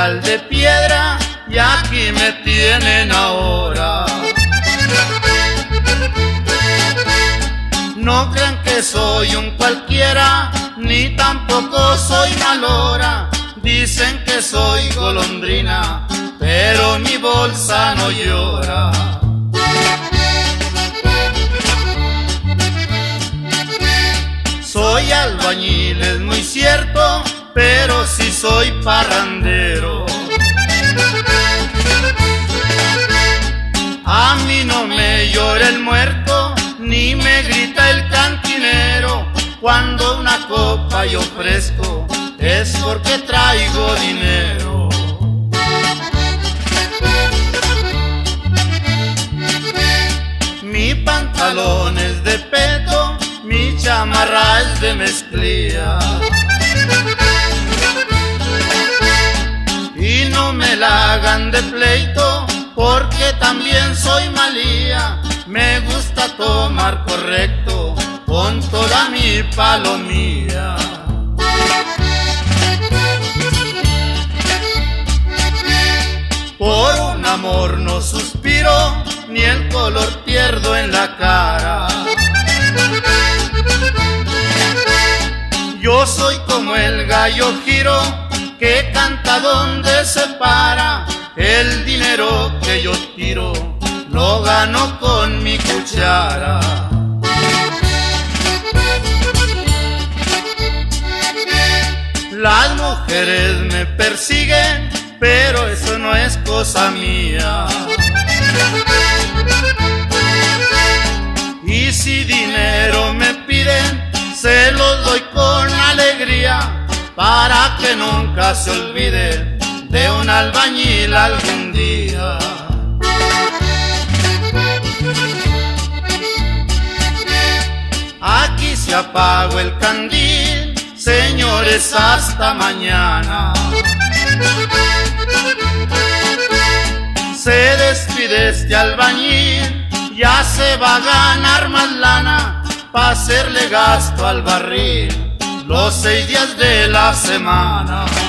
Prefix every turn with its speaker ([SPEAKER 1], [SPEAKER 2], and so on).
[SPEAKER 1] metal de piedra y aquí me tienen ahora. No crean que soy un cualquiera, ni tampoco soy malora. Dicen que soy golondrina, pero mi bolsa no llora. Soy albañil, es muy cierto, pero sí soy parrandero. A mí no me llora el muerto, ni me grita el cantinero. Cuando una copa yo ofrezco, es porque traigo dinero. Mi pantalón es de peto, mi chamarra es de mezclilla. Y no me la hagan de pleito, porque también soy malía. Me gusta tomar correcto con toda mi palomía. Por un amor no suspiro, ni el color pierdo en la cara. Yo soy como el gallo giro, que canta donde se para. El dinero que yo tiro, lo gano con mi cuchara. Las mujeres me persiguen, pero eso no es cosa mía. Y si dinero me piden, se los doy con alegría, para que nunca se olvide de un albañil algún día. Aquí se apagó el candil, señores, hasta mañana. Se despide este albañil, ya se va a ganar más lana, pa' hacerle gasto al barril los 6 días de la semana.